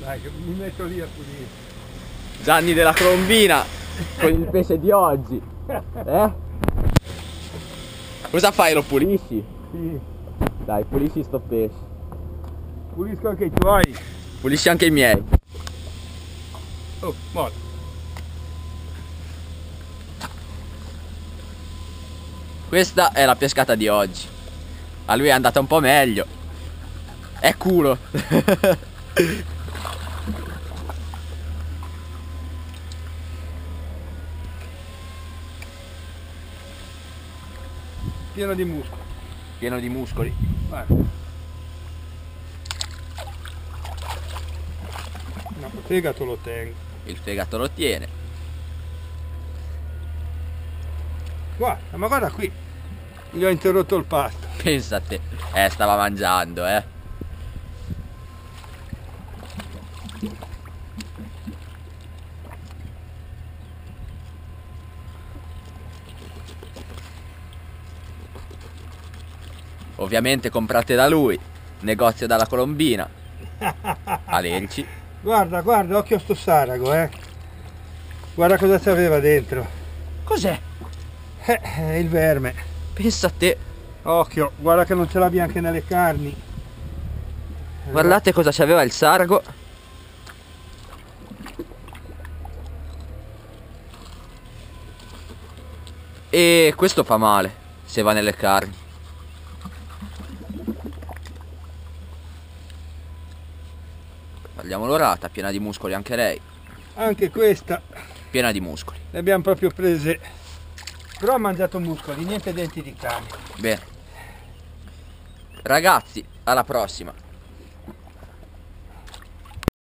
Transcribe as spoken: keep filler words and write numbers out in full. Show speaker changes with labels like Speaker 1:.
Speaker 1: Dai, che mi metto lì a pulire.
Speaker 2: Gianni della Colombina con il pesce di oggi. Eh? Cosa fai? Lo pulisci?
Speaker 1: Sì.
Speaker 2: Dai, pulisci sto pesce.
Speaker 1: Pulisco anche i tuoi.
Speaker 2: Pulisci anche i miei.
Speaker 1: Oh, molla.
Speaker 2: Questa è la pescata di oggi. A lui è andata un po' meglio. È culo.
Speaker 1: Pieno di muscoli.
Speaker 2: Pieno di muscoli.
Speaker 1: Guarda. No, il fegato lo tengo.
Speaker 2: Il fegato lo tiene.
Speaker 1: Guarda, ma guarda qui. Gli ho interrotto il pasto.
Speaker 2: Pensa a te. Eh, stava mangiando, eh. Ovviamente comprate da lui. Negozio dalla Colombina. A Lenci.
Speaker 1: Guarda, guarda, occhio a sto sarago, eh. Guarda cosa c'aveva dentro.
Speaker 2: Cos'è?
Speaker 1: Eh, è il verme.
Speaker 2: Pensa a te.
Speaker 1: Occhio, guarda che non ce l'abbia anche nelle carni.
Speaker 2: Guardate cosa c'aveva il sargo. E questo fa male se va nelle carni. Guardiamo l'orata, piena di muscoli anche lei.
Speaker 1: Anche questa
Speaker 2: Piena di muscoli.
Speaker 1: le abbiamo proprio prese. Però ha mangiato muscoli, niente denti di carne.
Speaker 2: Bene. Ragazzi, alla prossima.